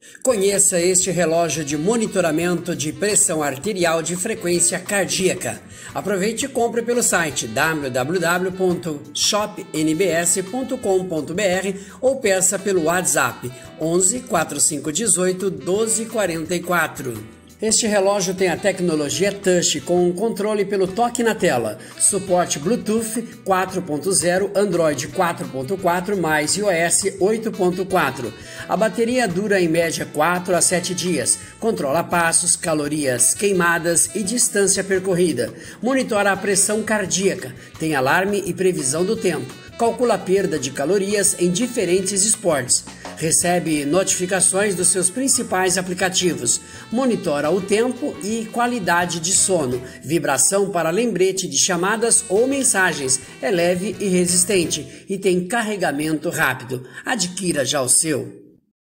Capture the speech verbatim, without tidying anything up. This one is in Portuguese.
Conheça este relógio de monitoramento de pressão arterial de frequência cardíaca. Aproveite e compre pelo site w w w ponto shop n b s ponto com ponto b r ou peça pelo WhatsApp onze, quatro cinco um oito, doze quarenta e quatro. Este relógio tem a tecnologia Touch com um controle pelo toque na tela, suporte Bluetooth quatro ponto zero, Android quatro ponto quatro mais iOS oito ponto quatro. A bateria dura em média quatro a sete dias, controla passos, calorias queimadas e distância percorrida, monitora a pressão cardíaca, tem alarme e previsão do tempo, calcula a perda de calorias em diferentes esportes. Recebe notificações dos seus principais aplicativos, monitora o tempo e qualidade de sono, vibração para lembrete de chamadas ou mensagens, é leve e resistente e tem carregamento rápido. Adquira já o seu.